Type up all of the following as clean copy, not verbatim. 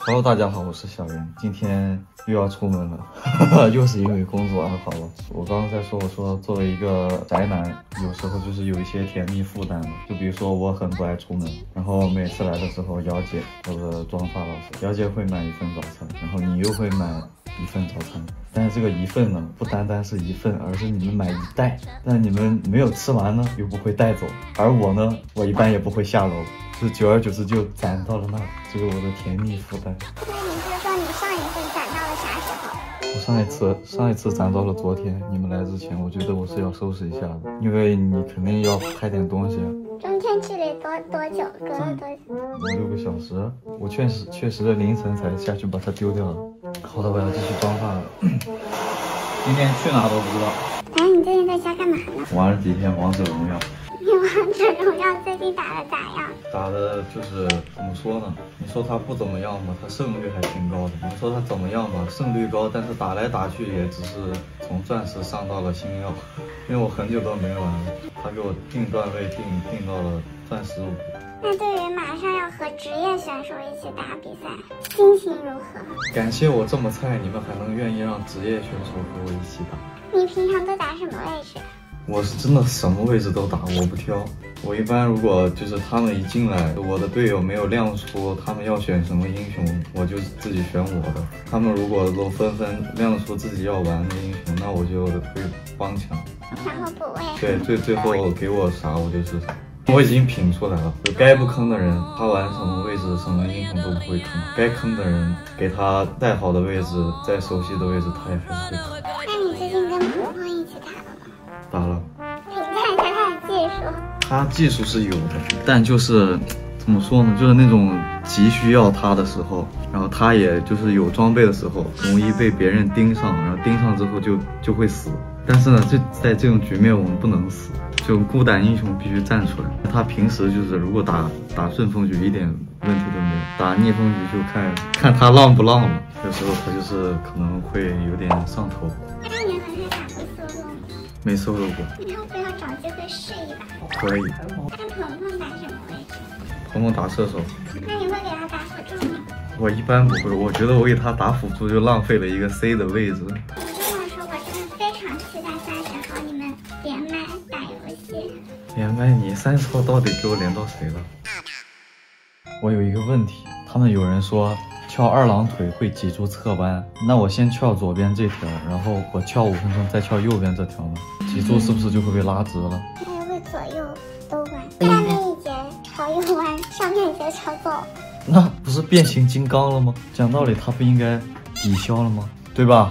Hello， 大家好，我是小袁，今天又要出门了，又是因为工作安好了。我刚刚在说，我说作为一个宅男，有时候就是有一些甜蜜负担的，就比如说我很不爱出门，然后每次来的时候，姚姐或者妆发老师，姚姐会买一份早餐，然后你又会买一份早餐，但是这个一份呢，不单单是一份，而是你们买一袋，但你们没有吃完呢，又不会带走，而我呢，我一般也不会下楼。就久而久之就攒到了那，这是我的甜蜜负担。 那你是说你上一次攒到了啥时候？ 我上一次攒到了昨天，你们来之前，我觉得我是要收拾一下的，因为你肯定要拍点东西。 中间距离多久？隔了多久 ？5、6个小时，我确实凌晨才下去把它丢掉了。好的，我要继续妆发了。今天去哪都不知道。 哎，你最近在家干嘛呢？ 玩了几天王者荣耀。 你王者荣耀最近打得咋样？ 打的就是怎么说呢？你说他不怎么样吧，他胜率还挺高的。你说他怎么样吧，胜率高，但是打来打去也只是从钻石上到了星耀，因为我很久都没玩了。他给我定段位定到了钻石5。 那对于马上要和职业选手一起打比赛，心情如何？ 感谢我这么菜，你们还能愿意让职业选手和我一起打。 你平常都打什么位置？ 我是真的什么位置都打，我不挑。我一般如果就是他们一进来，我的队友没有亮出他们要选什么英雄，我就自己选我的。他们如果都纷纷亮出自己要玩的英雄，那我就会帮抢， 然后补位。 对，最后给我啥我就是啥。我已经品出来了，就该不坑的人，他玩什么位置什么英雄都不会坑；该坑的人，给他再好的位置，再熟悉的位置，他也还是会坑。 那你最近跟鹏鹏一起打了吗？ 打了。 评价一下他的技术。 他技术是有的，但就是怎么说呢，就是那种急需要他的时候，然后他也就是有装备的时候，容易被别人盯上，然后盯上之后就会死。但是呢，在这种局面我们不能死，就孤胆英雄必须站出来。他平时就是如果打顺风局一点问题都没有，打逆风局就看他浪不浪了。有时候他就是可能会有点上头。 那你和他打过solo吗？ 没solo过。 你要不要找机会试一把？ 可以。 那鹏鹏打什么位置？ 鹏鹏打射手。 那你会给他打辅助吗？ 我一般不会，我觉得我给他打辅助就浪费了一个 C 的位置。 我真的非常期待30号你们连麦打游戏。 连麦你30号到底给我连到谁了？我有一个问题，他们有人说翘2郎腿会脊柱侧弯，那我先翘左边这条，然后我翘5分钟再翘右边这条呢，脊柱是不是就会被拉直了？ 它也会左右都弯，下面一节朝右弯，上面一节朝左。 那不是变形金刚了吗？讲道理它不应该抵消了吗？对吧？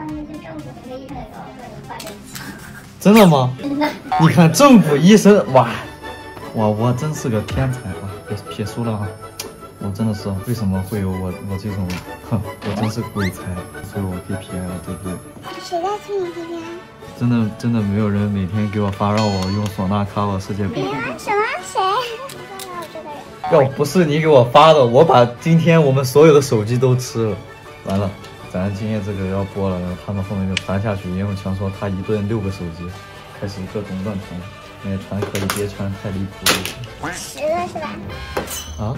真的吗？真的。你看政府医生，哇，我真是个天才啊！撇输了啊，我真的是为什么会有我这种，我真是鬼才，所以我 KPI 了，对不对？ 谁在催你 KPI？ 真的没有人每天给我发让我用唢呐 cover 世界杯。 什么？谁？我这个人。 要不是你给我发的，我把今天我们所有的手机都吃了。完了。咱今天这个要播了，然后他们后面就传下去。因为强说他一顿6个手机，开始各种乱传，因为传可以别传太离谱了。 10个是吧？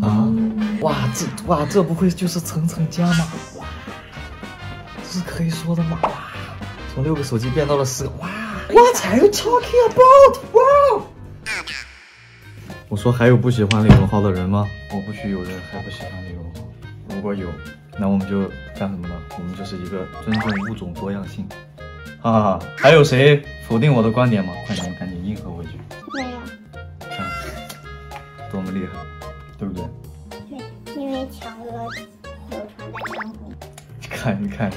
哇，这不会就是层层加码？这是可以说的吗？哇，从6个手机变到了10个，哇 ！What are you talking about？ 哇！我说还有不喜欢李荣浩的人吗？我不许有人还不喜欢李荣浩。如果有，那我们就干什么呢？我们就是一个尊重物种多样性。还有谁否定我的观点吗？快点，赶紧应和我一句。 没有。 看，多么厉害，对不对？ 对，因为强哥流传在江湖。 看，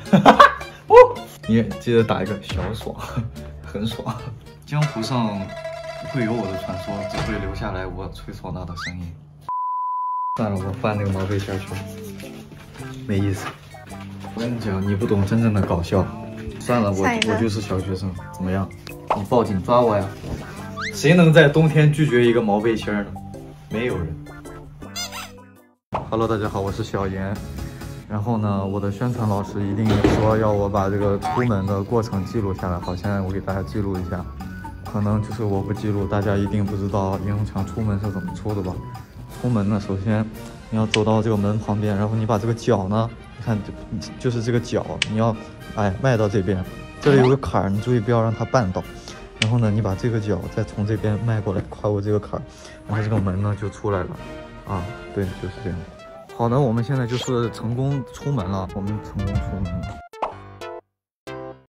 你记得打一个小爽，很爽。江湖上不会有我的传说，只会留下来我吹唢呐的声音。算了，我换那个毛背线去，没意思。我跟你讲，你不懂真正的搞笑。算了，我就是小学生，怎么样？你报警抓我呀？谁能在冬天拒绝一个毛背心呢？没有人。Hello， 大家好，我是小严。然后呢，我的宣传老师一定说要我把这个出门的过程记录下来。好，现在我给大家记录一下。可能就是我不记录，大家一定不知道银红墙出门是怎么出的吧？出门呢，首先你要走到这个门旁边，然后你把这个脚呢，你看就是这个脚，你要迈到这边，这里有个坎儿，你注意不要让它绊倒。然后呢，你把这个脚再从这边迈过来，跨过这个坎儿，然后这个门呢就出来了。啊，对，就是这样。好的，我们现在就是成功出门了，我们成功出门了。